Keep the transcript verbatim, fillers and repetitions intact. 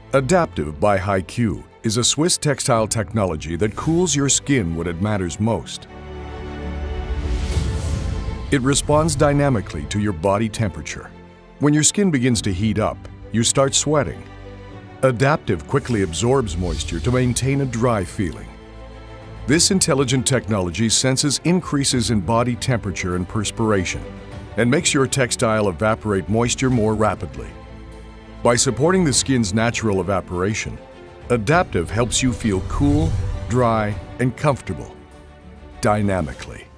Adaptive by Heiq is a Swiss textile technology that cools your skin when it matters most. It responds dynamically to your body temperature. When your skin begins to heat up, you start sweating. Adaptive quickly absorbs moisture to maintain a dry feeling. This intelligent technology senses increases in body temperature and perspiration and makes your textile evaporate moisture more rapidly. By supporting the skin's natural evaporation, Adaptive helps you feel cool, dry, and comfortable, dynamically.